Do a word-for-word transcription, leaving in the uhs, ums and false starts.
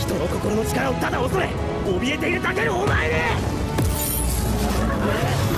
人の心の力をただ恐れ怯えているだけのお前に